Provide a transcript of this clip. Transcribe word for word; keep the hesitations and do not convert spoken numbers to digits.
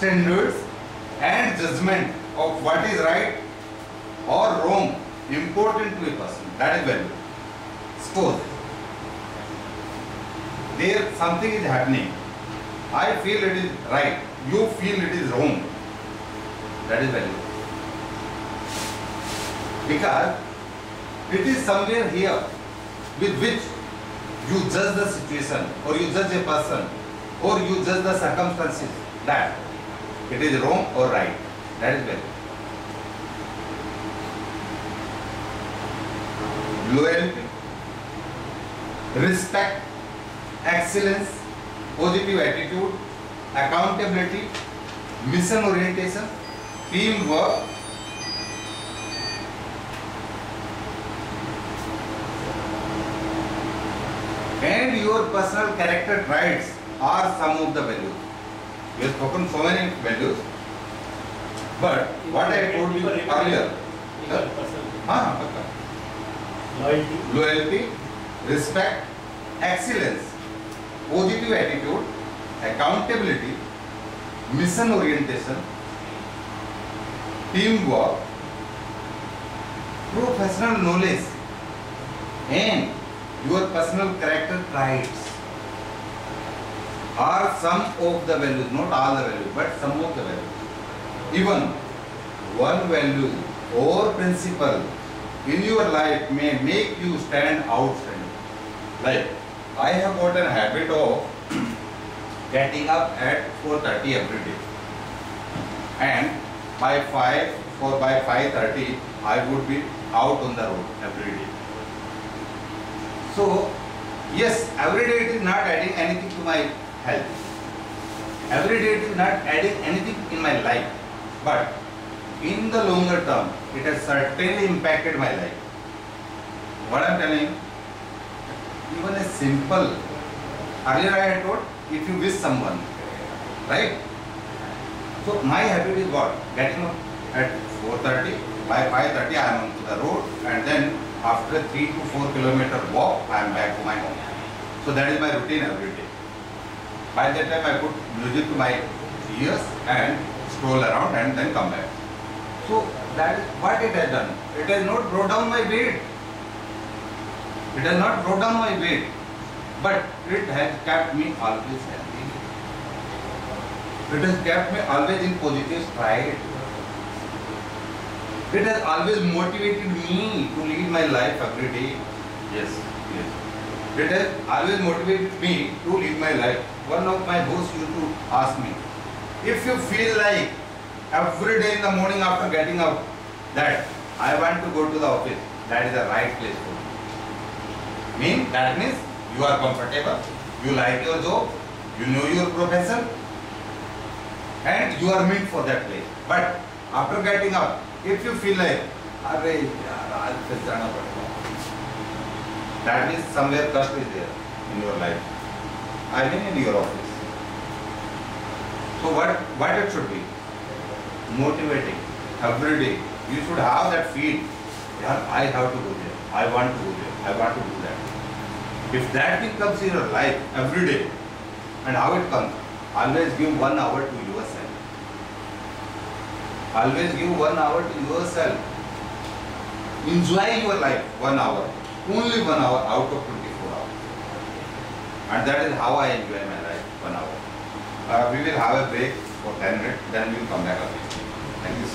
standards and judgment of what is right or wrong important to a person. That is value. Suppose there something is happening. I feel it is right. You feel it is wrong. That is value. Because it is somewhere here with which you judge the situation, or you judge a person, or you judge the circumstances, that it is wrong or right. That is value. Loyalty, respect, excellence, positive attitude, accountability, mission orientation, teamwork, and your personal character traits are some of the values. We have spoken so many values, but what I told you earlier, हाँ, loyalty, loyalty, respect, excellence, positive attitude, accountability, mission orientation, teamwork, professional knowledge, and your personal character traits are some of the values, not all the values, but some of the values. Even one value or principle in your life may make you stand outstanding. Like, I have got a habit of getting up at four thirty every day, and by five or by five thirty I would be out on the road every day. So yes, every day it is not adding anything to my health. Every day it is not adding anything in my life, but in the longer term, it has certainly impacted my life. What I am telling you, even a simple, earlier I had told, if you wish someone, right? So my habit is what? Getting up at four thirty, by five thirty I am on the road, and then after three to four kilometer walk, I am back to my home. So that is my routine every day. By that time I put music to my ears and stroll around and then come back. So that is what it has done. It has not brought down my weight. It has not brought down my weight, but it has kept me always healthy. It has kept me always in positive stride. It has always motivated me to lead my life every day. Yes, yes. It has always motivated me to lead my life. One of my hosts used to ask me, if you feel like every day in the morning after getting up that I want to go to the office, that is the right place for me. Mean, that means you are comfortable, you like your job, you know your profession, and you are meant for that place. But after getting up, if you feel like, Arey, yaar, aaj fir jana padega, that means somewhere trust is there in your life. I mean in your office. So what, what it should be? Motivating. Every day. You should have that feel. Yeah, I have to go there. I want to go there. I want to do that. If that thing comes in your life every day, and how it comes? Always give one hour to yourself. Always give one hour to yourself. Enjoy your life one hour. Only one hour out of twenty-four hours. And that is how I enjoy my life, one hour. Uh, we will have a break for ten minutes, then we will come back again. Thank you so much.